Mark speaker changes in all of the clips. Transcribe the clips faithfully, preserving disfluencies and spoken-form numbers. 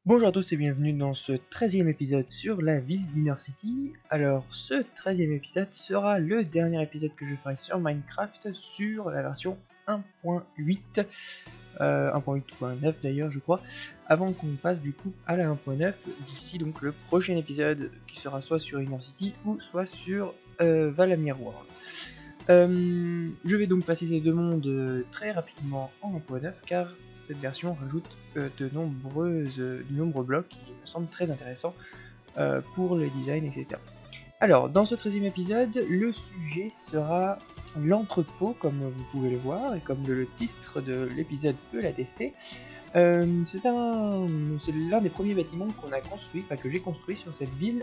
Speaker 1: Bonjour à tous et bienvenue dans ce treizième épisode sur la ville d'Inner City. Alors ce treizième épisode sera le dernier épisode que je ferai sur Minecraft sur la version un point huit, euh, un point huit point neuf d'ailleurs je crois, avant qu'on passe du coup à la un point neuf d'ici donc le prochain épisode qui sera soit sur Inner City ou soit sur euh, Valamir World. Euh, je vais donc passer ces deux mondes euh, très rapidement en un point neuf car cette version rajoute euh, de, nombreuses, euh, de nombreux blocs qui me semblent très intéressants euh, pour le design, et cetera. Alors, dans ce treizième épisode, le sujet sera l'entrepôt, comme vous pouvez le voir, et comme le titre de l'épisode peut l'attester. Euh, c'est un, c'est l'un des premiers bâtiments qu'on a construit, enfin, que j'ai construit sur cette ville.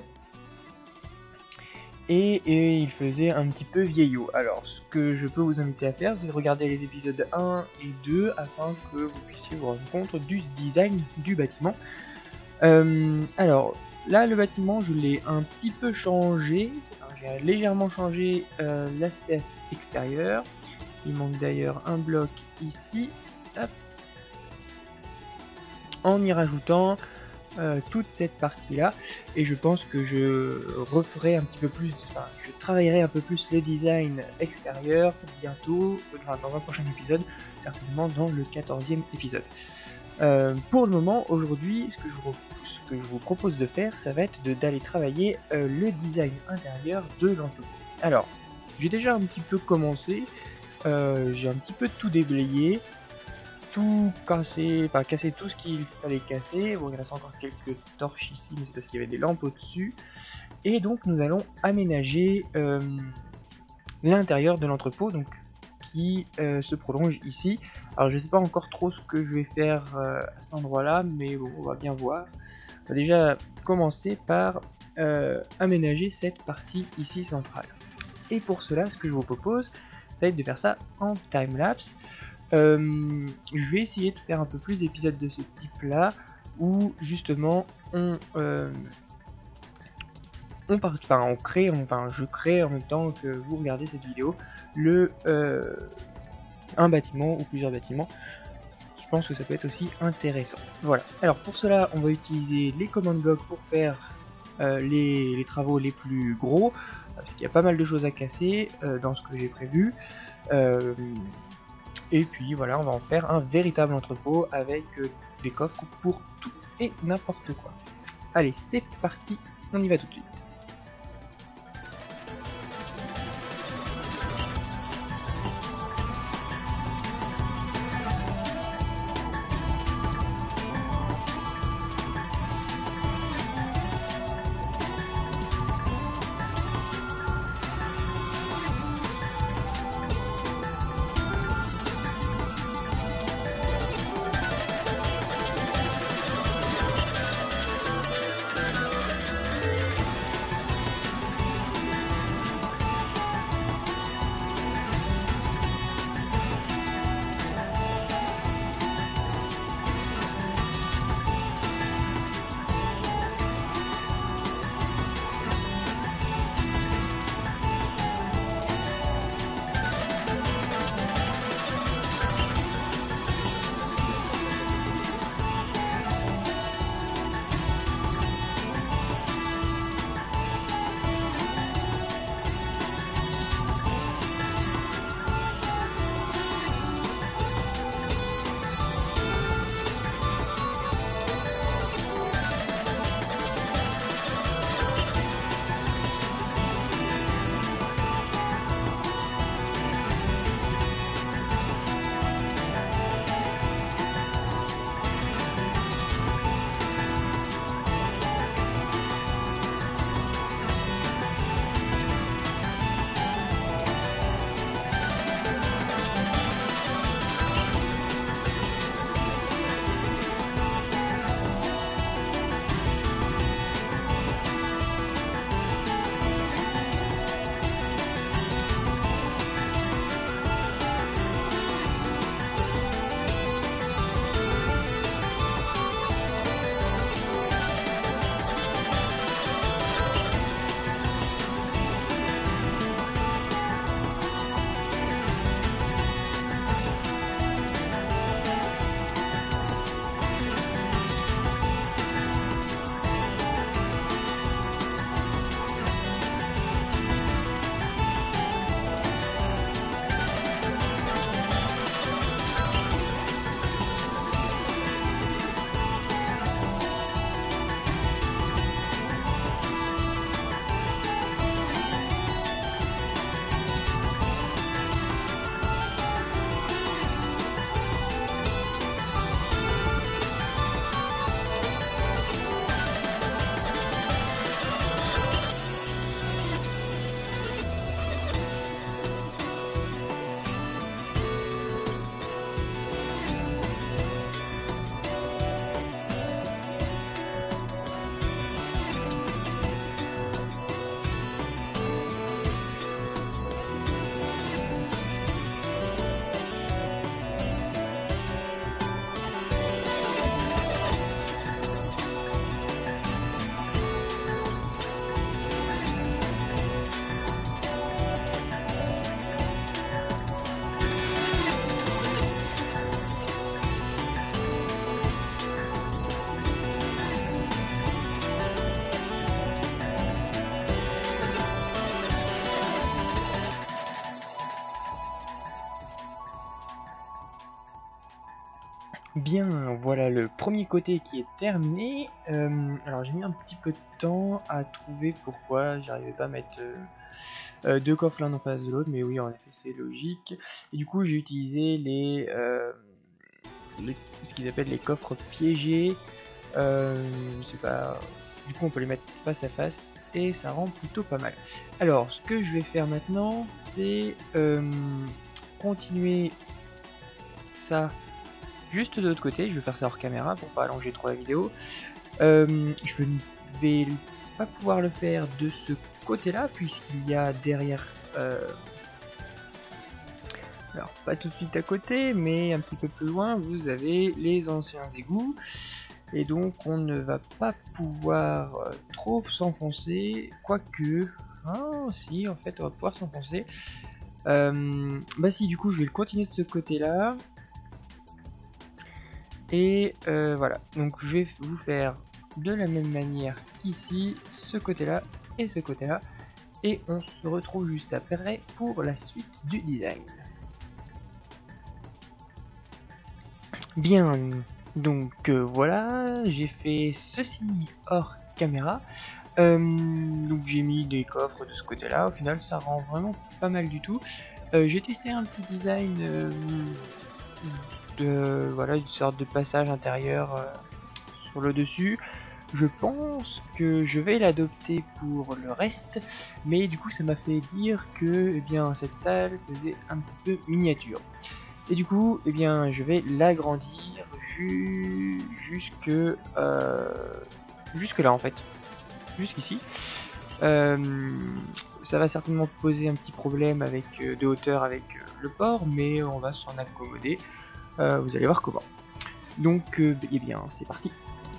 Speaker 1: Et, et il faisait un petit peu vieillot. Alors ce que je peux vous inviter à faire, c'est de regarder les épisodes un et deux afin que vous puissiez vous rendre compte du design du bâtiment. Euh, alors là le bâtiment je l'ai un petit peu changé, j'ai légèrement changé euh, l'aspect extérieur. Il manque d'ailleurs un bloc ici. Hop. En y rajoutant Euh, toute cette partie là, et je pense que je referai un petit peu plus, enfin je travaillerai un peu plus le design extérieur bientôt, enfin, dans un prochain épisode, certainement dans le quatorzième épisode. Euh, pour le moment, aujourd'hui, ce que je vous, ce que je vous propose de faire, ça va être de d'aller travailler euh, le design intérieur de l'entrepôt. Alors, j'ai déjà un petit peu commencé, euh, j'ai un petit peu tout déblayé, tout casser, enfin casser tout ce qu'il fallait casser. Bon, il reste encore quelques torches ici, mais c'est parce qu'il y avait des lampes au-dessus. Et donc nous allons aménager euh, l'intérieur de l'entrepôt, donc qui euh, se prolonge ici. Alors je sais pas encore trop ce que je vais faire euh, à cet endroit-là, mais bon, on va bien voir. On va déjà commencer par euh, aménager cette partie ici centrale. Et pour cela, ce que je vous propose, ça va être de faire ça en time-lapse. Euh, je vais essayer de faire un peu plus d'épisodes de ce type là où justement on euh, on part, enfin on crée, enfin je crée en même temps que vous regardez cette vidéo le euh, un bâtiment ou plusieurs bâtiments. Je pense que ça peut être aussi intéressant. Voilà. Alors pour cela on va utiliser les command blocs pour faire euh, les, les travaux les plus gros parce qu'il y a pas mal de choses à casser euh, dans ce que j'ai prévu. Euh, Et puis voilà, on va en faire un véritable entrepôt avec euh, des coffres pour tout et n'importe quoi. Allez, c'est parti, on y va tout de suite. Bien, voilà le premier côté qui est terminé. Euh, alors j'ai mis un petit peu de temps à trouver pourquoi j'arrivais pas à mettre euh, euh, deux coffres l'un en face de l'autre, mais oui, en effet c'est logique. Et du coup j'ai utilisé les, euh, les ce qu'ils appellent les coffres piégés. Euh, je sais pas. Du coup on peut les mettre face à face et ça rend plutôt pas mal. Alors ce que je vais faire maintenant, c'est euh, continuer ça juste de l'autre côté. Je vais faire ça hors caméra pour pas allonger trop la vidéo. Euh, je ne vais pas pouvoir le faire de ce côté là puisqu'il y a derrière euh, alors pas tout de suite à côté mais un petit peu plus loin vous avez les anciens égouts et donc on ne va pas pouvoir euh, trop s'enfoncer, quoique ah si en fait on va pouvoir s'enfoncer. Euh, bah si, du coup je vais le continuer de ce côté là. Et euh, voilà, donc je vais vous faire de la même manière qu'ici, ce côté-là et ce côté-là. Et on se retrouve juste après pour la suite du design. Bien, donc euh, voilà, j'ai fait ceci hors caméra. Euh, donc j'ai mis des coffres de ce côté-là, au final ça rend vraiment pas mal du tout. Euh, j'ai testé un petit design euh, de voilà une sorte de passage intérieur euh, sur le dessus. Je pense que je vais l'adopter pour le reste, mais du coup ça m'a fait dire que eh bien cette salle faisait un petit peu miniature. Et du coup, eh bien je vais l'agrandir ju jusque euh, jusque là en fait, jusqu'ici. Euh, ça va certainement poser un petit problème avec euh, de hauteur avec euh, le port, mais on va s'en accommoder. Euh, vous allez voir comment. Donc, euh, eh bien, c'est parti.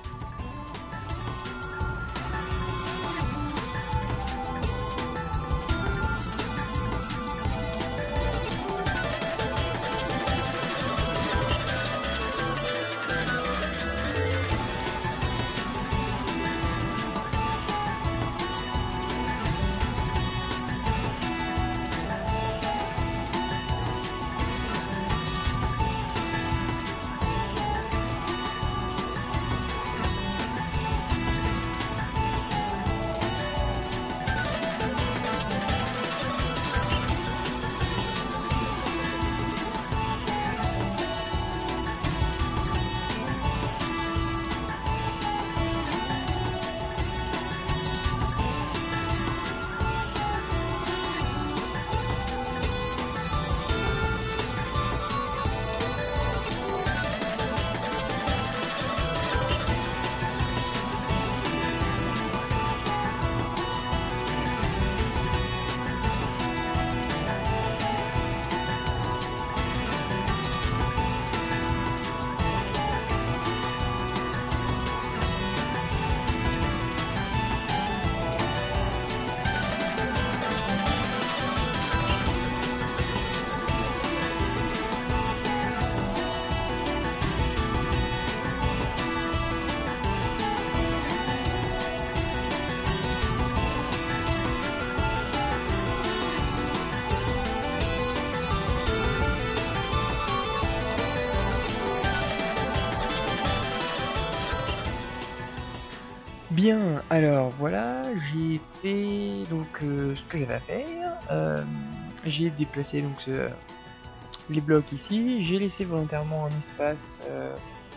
Speaker 1: Bien, alors voilà, j'ai fait donc euh, ce que j'avais à faire. Euh, j'ai déplacé donc ce- les blocs ici. J'ai laissé volontairement un espace euh,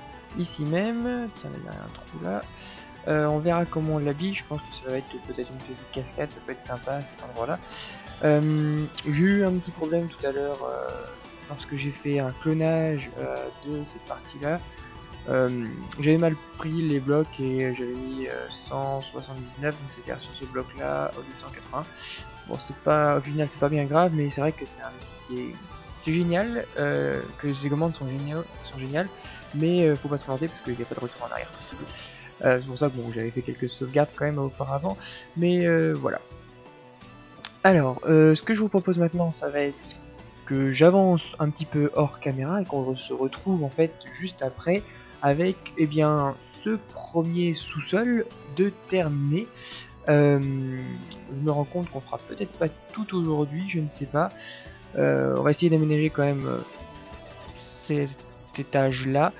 Speaker 1: ici même. Tiens, il y a un trou là. Euh, on verra comment on l'habille. Je pense que ça va être peut-être une petite cascade. Ça peut être sympa cet endroit-là. Euh, j'ai eu un petit problème tout à l'heure euh, lorsque j'ai fait un clonage euh, de cette partie-là. Euh, j'avais mal pris les blocs et j'avais mis euh, cent soixante-dix-neuf, donc c'était sur ce bloc là au lieu de cent quatre-vingts. Bon, c'est pas au final c'est pas bien grave, mais c'est vrai que c'est un outil qui est, qui est génial, euh, que ces commandes sont géniales, sont géniales, mais euh, faut pas se planter parce qu'il n'y a pas de retour en arrière possible. Euh, c'est pour ça que bon, j'avais fait quelques sauvegardes quand même auparavant, mais euh, voilà. Alors, euh, ce que je vous propose maintenant, ça va être que j'avance un petit peu hors caméra et qu'on se retrouve en fait juste après avec eh bien ce premier sous-sol de terminé. Euh, je me rends compte qu'on fera peut-être pas tout aujourd'hui, je ne sais pas. Euh, on va essayer d'aménager quand même euh, cet étage là.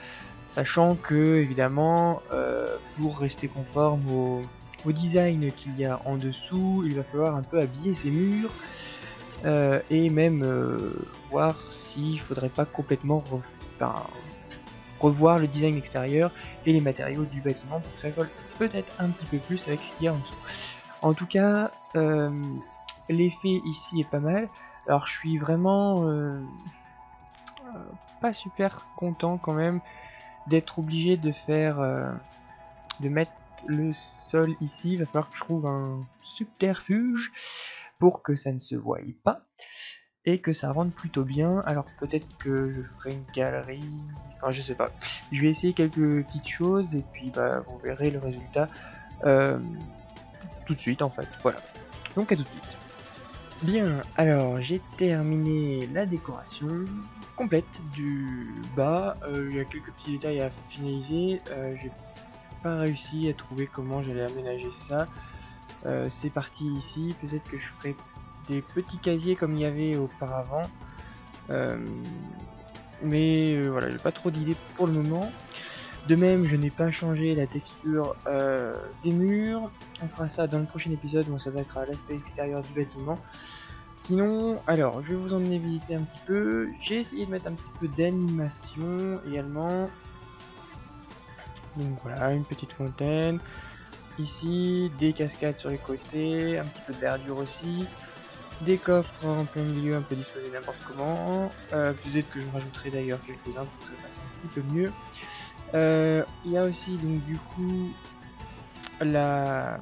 Speaker 1: sachant que évidemment euh, pour rester conforme au, au design qu'il y a en dessous, il va falloir un peu habiller ces murs euh, et même euh, voir s'il faudrait pas complètement re enfin, revoir le design extérieur et les matériaux du bâtiment pour que ça colle peut-être un petit peu plus avec ce qu'il y a en dessous. En tout cas, euh, l'effet ici est pas mal. Alors je suis vraiment euh, euh, pas super content quand même d'être obligé de faire euh, de mettre le sol ici. Il va falloir que je trouve un subterfuge pour que ça ne se voie pas et que ça rentre plutôt bien. Alors peut-être que je ferai une galerie, enfin je sais pas. Je vais essayer quelques petites choses et puis bah vous verrez le résultat euh, tout de suite en fait. Voilà. Donc à tout de suite. Bien, alors j'ai terminé la décoration complète du bas. Euh, il y a quelques petits détails à finaliser. Euh, j'ai pas réussi à trouver comment j'allais aménager ça. Euh, c'est parti ici. Peut-être que je ferai des petits casiers comme il y avait auparavant. Euh, mais euh, voilà, j'ai pas trop d'idées pour le moment. De même, je n'ai pas changé la texture euh, des murs. On fera ça dans le prochain épisode où on s'attaquera à l'aspect extérieur du bâtiment. Sinon, alors, je vais vous emmener visiter un petit peu. J'ai essayé de mettre un petit peu d'animation également. Donc voilà, une petite fontaine. Ici, des cascades sur les côtés, un petit peu de verdure aussi. Des coffres en plein milieu, un peu disposés n'importe comment. Euh, peut-être que je rajouterai d'ailleurs quelques-uns pour que ça fasse un petit peu mieux. Euh, il y a aussi donc du coup la...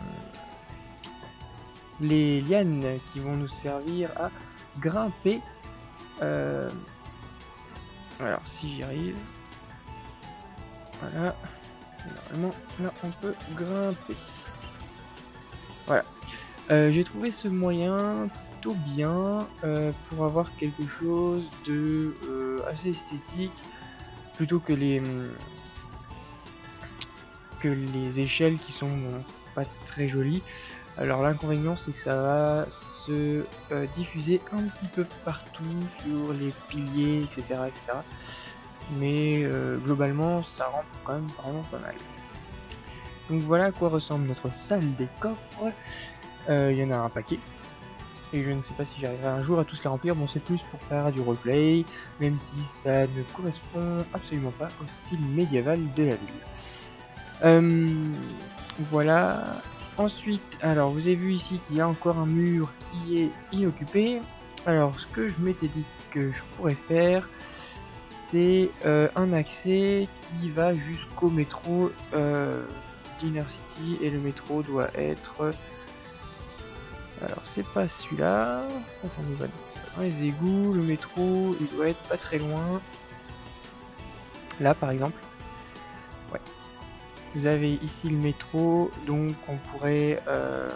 Speaker 1: les lianes qui vont nous servir à grimper. Euh... Alors si j'y arrive, voilà, normalement là on peut grimper. Voilà, euh, j'ai trouvé ce moyen plutôt bien euh, pour avoir quelque chose de euh, assez esthétique plutôt que les que les échelles qui sont bon, pas très jolies. Alors l'inconvénient c'est que ça va se euh, diffuser un petit peu partout sur les piliers, et cetera et cetera. Mais euh, globalement ça rend quand même vraiment pas mal. Donc voilà à quoi ressemble notre salle des coffres. Il euh, y en a un paquet. Et je ne sais pas si j'arriverai un jour à tous les remplir. Bon, c'est plus pour faire du roleplay, même si ça ne correspond absolument pas au style médiéval de la ville. Euh, voilà. Ensuite, alors vous avez vu ici qu'il y a encore un mur qui est inoccupé. Alors ce que je m'étais dit que je pourrais faire, c'est euh, un accès qui va jusqu'au métro euh, d'Inner City, et le métro doit être... Alors c'est pas celui-là, ça, ça nous va dans les égouts, le métro il doit être pas très loin. Là par exemple. Ouais. Vous avez ici le métro, donc on pourrait euh,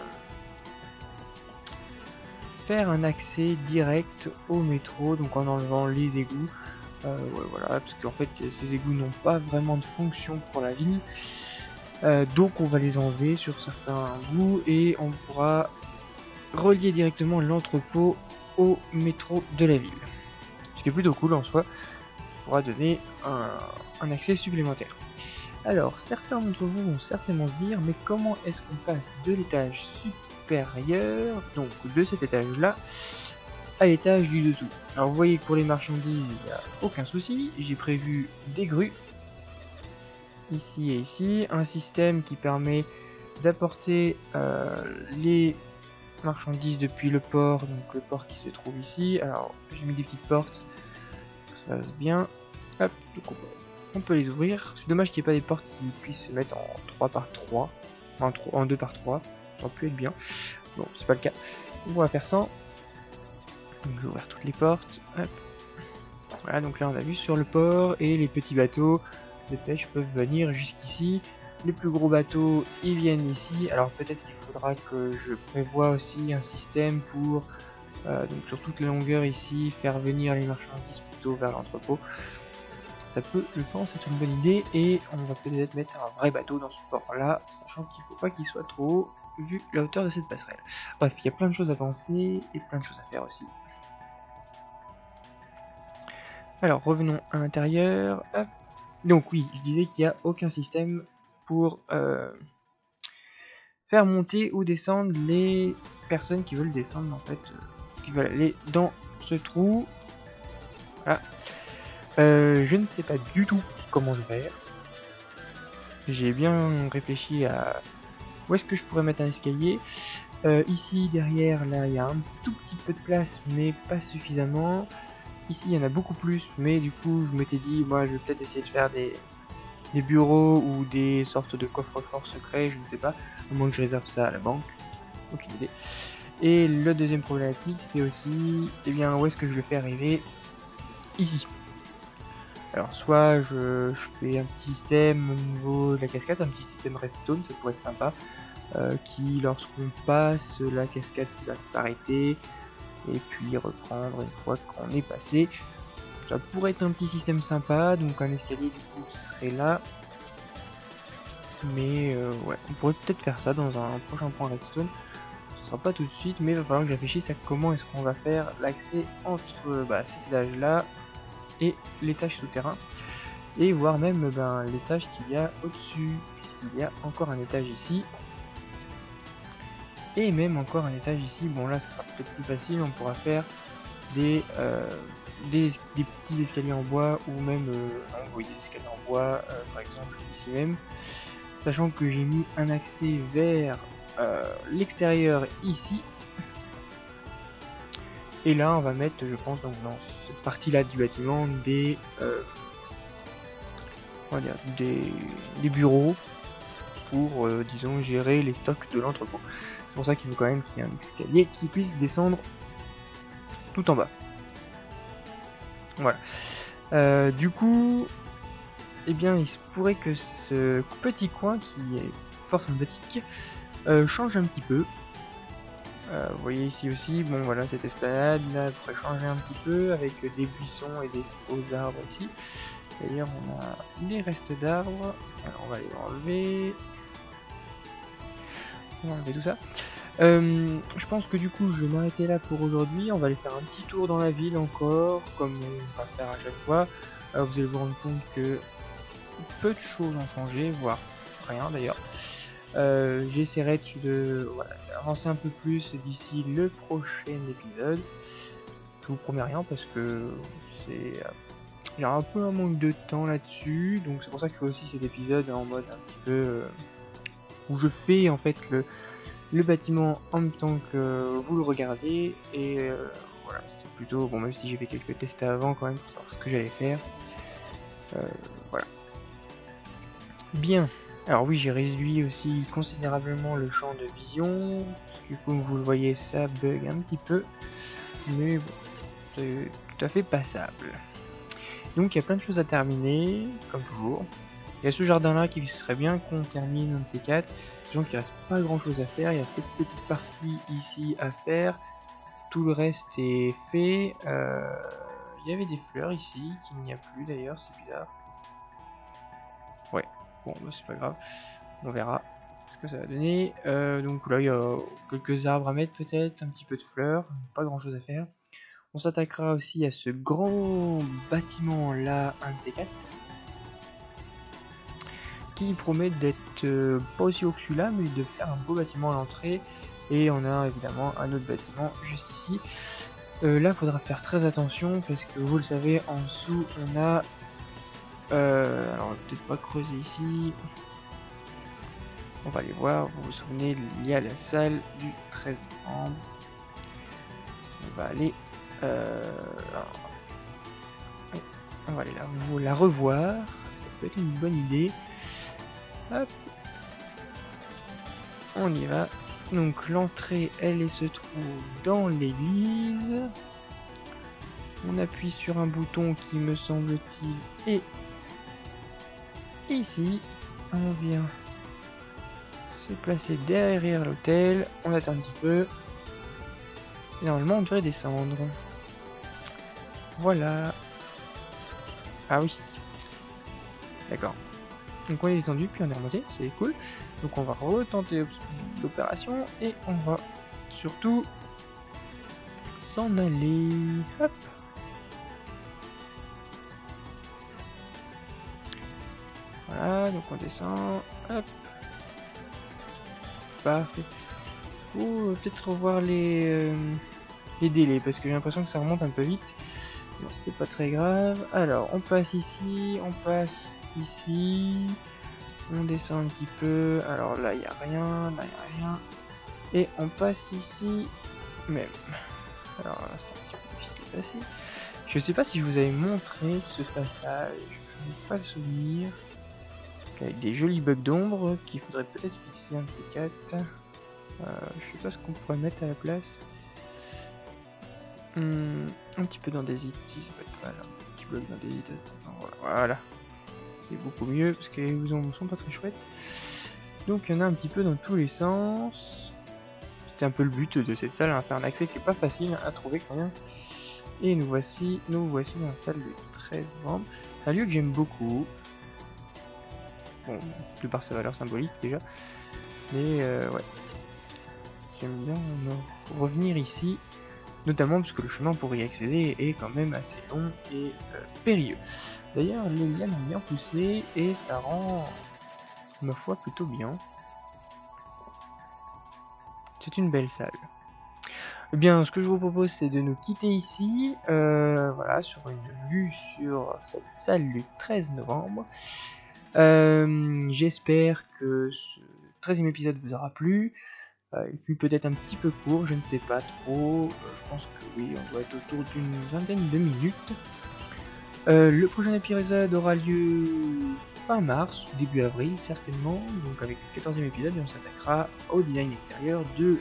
Speaker 1: faire un accès direct au métro, donc en enlevant les égouts. Euh, ouais, voilà, parce qu'en fait ces égouts n'ont pas vraiment de fonction pour la ville. Euh, donc on va les enlever sur certains bouts et on pourra relier directement l'entrepôt au métro de la ville. Ce qui est plutôt cool en soi, ça pourra donner un, un accès supplémentaire. Alors, certains d'entre vous vont certainement se dire, mais comment est-ce qu'on passe de l'étage supérieur, donc de cet étage-là, à l'étage du dessous? Alors vous voyez que pour les marchandises, il n'y a aucun souci, j'ai prévu des grues, ici et ici, un système qui permet d'apporter euh, les marchandises depuis le port, donc le port qui se trouve ici. Alors j'ai mis des petites portes, ça passe bien. Hop, donc on peut, on peut les ouvrir. C'est dommage qu'il n'y ait pas des portes qui puissent se mettre en trois par trois, en, en deux par trois, ça aurait pu être bien. Bon, c'est pas le cas. Donc on va faire sans. Donc je vais ouvrir toutes les portes. Hop. Voilà, donc là on a vu sur le port, et les petits bateaux de pêche peuvent venir jusqu'ici. Les plus gros bateaux, ils viennent ici. Alors peut-être qu'il faudra que je prévoie aussi un système pour, euh, donc sur toute la longueur ici, faire venir les marchandises plutôt vers l'entrepôt. Ça peut, je pense, être une bonne idée, et on va peut-être mettre un vrai bateau dans ce port-là, sachant qu'il ne faut pas qu'il soit trop haut, vu la hauteur de cette passerelle. Bref, il y a plein de choses à penser, et plein de choses à faire aussi. Alors, revenons à l'intérieur. Hop. Donc oui, je disais qu'il n'y a aucun système pour euh, faire monter ou descendre les personnes qui veulent descendre en fait, euh, qui veulent aller dans ce trou. Voilà. Euh, je ne sais pas du tout comment je vais faire. J'ai bien réfléchi à où est-ce que je pourrais mettre un escalier. Euh, ici derrière, là, il y a un tout petit peu de place, mais pas suffisamment. Ici, il y en a beaucoup plus, mais du coup, je m'étais dit, moi, je vais peut-être essayer de faire des, des bureaux ou des sortes de coffres-forts secrets, je ne sais pas, à moins que je réserve ça à la banque. Aucune idée. Et le deuxième problématique, c'est aussi, eh bien, où est-ce que je le fais arriver? Ici. Alors, soit je, je fais un petit système au niveau de la cascade, un petit système redstone, ça pourrait être sympa, euh, qui, lorsqu'on passe la cascade, va s'arrêter et puis reprendre une fois qu'on est passé. Ça pourrait être un petit système sympa, donc un escalier du coup serait là. Mais euh, ouais, on pourrait peut-être faire ça dans un prochain point redstone. Ce sera pas tout de suite, mais il va falloir que je réfléchisse à comment est-ce qu'on va faire l'accès entre bah, cet étage là et l'étage souterrain. Et voir même ben, l'étage qu'il y a au-dessus, puisqu'il y a encore un étage ici. Et même encore un étage ici. Bon là, ce sera peut-être plus facile, on pourra faire des, euh, des, des petits escaliers en bois, ou même euh, non, oui, des escaliers en bois, euh, par exemple ici même. Sachant que j'ai mis un accès vers euh, l'extérieur ici. Et là, on va mettre, je pense, donc dans cette partie-là du bâtiment, des... Euh, on va dire, des, des bureaux pour, euh, disons, gérer les stocks de l'entrepôt. C'est pour ça qu'il faut quand même qu'il y ait un escalier qui puisse descendre tout en bas. Voilà. Euh, du coup, eh bien, il se pourrait que ce petit coin qui est fort sympathique euh, change un petit peu. Euh, vous voyez ici aussi, bon voilà, cette esplanade là pourrait changer un petit peu avec des buissons et des faux arbres ici. D'ailleurs, on a des restes d'arbres. Alors, on va les enlever. On va enlever tout ça. Euh, je pense que du coup, je vais m'arrêter là pour aujourd'hui. On va aller faire un petit tour dans la ville encore, comme on va faire à chaque fois. Euh, vous allez vous rendre compte que peu de choses ont changé, voire rien d'ailleurs. Euh, J'essaierai de voilà, avancer un peu plus d'ici le prochain épisode. Je vous promets rien parce que c'est il y a un peu un manque de temps là-dessus, donc c'est pour ça que je fais aussi cet épisode en mode un petit peu euh, où je fais en fait le, le bâtiment en même temps que vous le regardez, et euh, voilà, c'est plutôt bon, même si j'ai fait quelques tests avant quand même pour savoir ce que j'allais faire. Euh, voilà. Bien. Alors oui, j'ai réduit aussi considérablement le champ de vision, du coup vous le voyez, ça bug un petit peu, mais bon, c'est tout à fait passable. Donc il y a plein de choses à terminer, comme toujours. Il y a ce jardin là qui serait bien qu'on termine un de ces quatre. Sachant qu'il reste pas grand chose à faire. Il y a cette petite partie ici à faire. Tout le reste est fait. Euh, il y avait des fleurs ici, qu'il n'y a plus d'ailleurs, c'est bizarre. Ouais, bon bah, c'est pas grave. On verra ce que ça va donner. Euh, donc là il y a quelques arbres à mettre peut-être, un petit peu de fleurs, pas grand chose à faire. On s'attaquera aussi à ce grand bâtiment là, un de ces quatre, qui promet d'être euh, pas aussi haut que celui-là, mais de faire un beau bâtiment à l'entrée. Et on a évidemment un autre bâtiment juste ici. Euh, là, il faudra faire très attention parce que vous le savez, en dessous, on a... Euh, alors, on va peut-être pas creuser ici. On va aller voir. Vous vous souvenez, il y a la salle du treize novembre. On va aller... Euh, alors, on va aller la, vous la revoir. Ça peut être une bonne idée. Hop. On y va. Donc l'entrée, elle, elle se trouve dans l'église. On appuie sur un bouton qui, me semble-t-il, est ici. On vient se placer derrière l'hôtel. On attend un petit peu. Et normalement, on devrait descendre. Voilà. Ah oui. D'accord. Donc on est descendu, puis on est remonté. C'est cool. Donc on va retenter l'opération et on va surtout s'en aller. Hop. Voilà, donc on descend. Hop. Parfait. Faut peut-être revoir les, euh, les délais parce que j'ai l'impression que ça remonte un peu vite. Bon, c'est pas très grave. Alors, on passe ici, on passe ici. On descend un petit peu. Alors là, il n'y a rien, là, il n'y a rien. Et on passe ici même. Alors là, c'est un petit peu difficile de passer. Je sais pas si je vous avais montré ce passage. Je n'ai pas le souvenir. Avec des jolis bugs d'ombre qu'il faudrait peut-être fixer un de ces quatre. Euh, je sais pas ce qu'on pourrait mettre à la place. Hum, un petit peu d'andésite, si ça peut être pas mal. Un petit bug d'andésite à cet endroit. Voilà. C'est beaucoup mieux parce que les ombres sont pas très chouettes. Donc il y en a un petit peu dans tous les sens. C'était un peu le but de cette salle, hein, faire un accès qui est pas facile à trouver quand même. Et nous voici, nous voici dans la salle du treize novembre. C'est un lieu que j'aime beaucoup. Bon, plus par sa valeur symbolique déjà. Mais euh, ouais. J'aime bien revenir ici. Notamment parce que le chemin pour y accéder est quand même assez long et euh, périlleux. D'ailleurs, les lianes ont bien poussé et ça rend, ma foi, plutôt bien. C'est une belle salle. Eh bien, ce que je vous propose, c'est de nous quitter ici, euh, voilà, sur une vue sur cette salle du treize novembre. Euh, J'espère que ce treizième épisode vous aura plu. Euh, il fut peut-être un petit peu court, je ne sais pas trop. Euh, je pense que oui, on doit être autour d'une vingtaine de minutes. Euh, le prochain épisode aura lieu fin mars, début avril certainement. Donc avec le quatorzième épisode, on s'attaquera au design extérieur de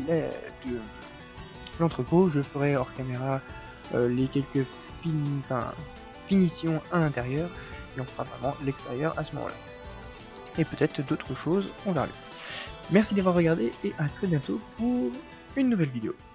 Speaker 1: l'entrepôt. Je ferai hors caméra euh, les quelques fin... enfin, finitions à l'intérieur. Et on fera vraiment l'extérieur à ce moment-là. Et peut-être d'autres choses, on verra. Merci d'avoir regardé et à très bientôt pour une nouvelle vidéo.